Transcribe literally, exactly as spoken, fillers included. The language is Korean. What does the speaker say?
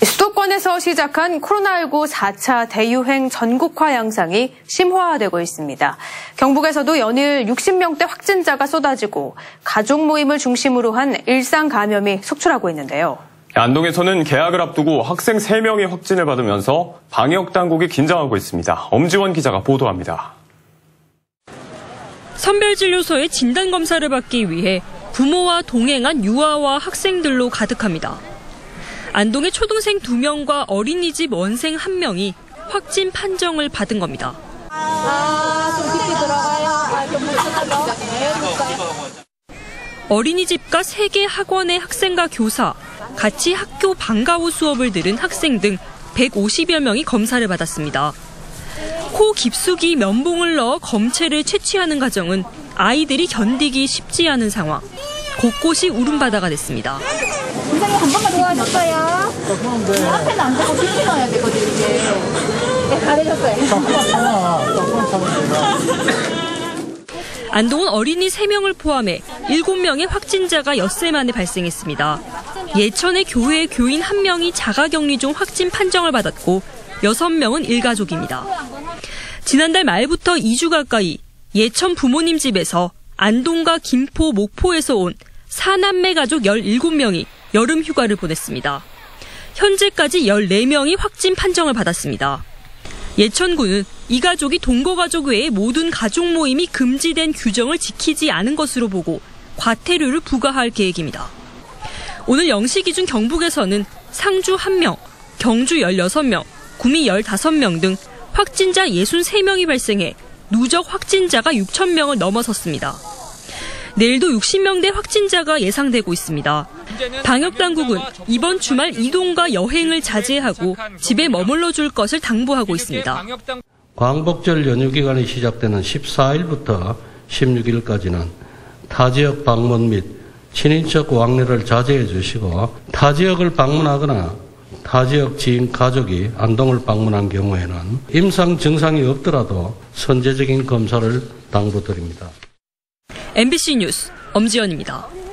수도권에서 시작한 코로나십구 사 차 대유행 전국화 양상이 심화되고 있습니다. 경북에서도 연일 육십 명대 확진자가 쏟아지고 가족 모임을 중심으로 한 일상 감염이 속출하고 있는데요. 안동에서는 개학을 앞두고 학생 세 명이 확진을 받으면서 방역당국이 긴장하고 있습니다. 엄지원 기자가 보도합니다. 선별진료소에 진단검사를 받기 위해 부모와 동행한 유아와 학생들로 가득합니다. 안동의 초등생 두 명과 어린이집 원생 한 명이 확진 판정을 받은 겁니다. 아, 좀 깊이 들어가요. 아, 좀 들어가요. 어린이집과 세 개 학원의 학생과 교사, 같이 학교 방과 후 수업을 들은 학생 등 백오십여 명이 검사를 받았습니다. 코 깊숙이 면봉을 넣어 검체를 채취하는 과정은 아이들이 견디기 쉽지 않은 상황. 곳곳이 울음바다가 됐습니다. 선생님 한 번만 도와줬어요. 이 앞에는 안 되고 뒤에 넣어야 되거든요, 이게. 네, 잘해줬어요. 안동은 어린이 세 명을 포함해 일곱 명의 확진자가 엿새 만에 발생했습니다. 예천의 교회 교인 한 명이 자가격리 중 확진 판정을 받았고 여섯 명은 일가족입니다. 지난달 말부터 이 주 가까이 예천 부모님 집에서 안동과 김포, 목포에서 온 사남매 가족 열일곱 명이 여름 휴가를 보냈습니다. 현재까지 열네 명이 확진 판정을 받았습니다. 예천구는 이 가족이 동거가족 외에 모든 가족 모임이 금지된 규정을 지키지 않은 것으로 보고 과태료를 부과할 계획입니다. 오늘 영 시 기준 경북에서는 상주 한 명, 경주 열여섯 명, 구미 열다섯 명 등 확진자 육십삼 명이 발생해 누적 확진자가 육천 명을 넘어섰습니다. 내일도 육십 명대 확진자가 예상되고 있습니다. 방역당국은 이번 주말 이동과 여행을 자제하고 집에 머물러 줄 것을 당부하고 있습니다. 광복절 연휴 기간이 시작되는 십사 일부터 십육 일까지는 타 지역 방문 및 친인척 왕래를 자제해 주시고 타 지역을 방문하거나 타 지역 지인 가족이 안동을 방문한 경우에는 임상 증상이 없더라도 선제적인 검사를 당부드립니다. 엠비씨 뉴스 엄지연입니다.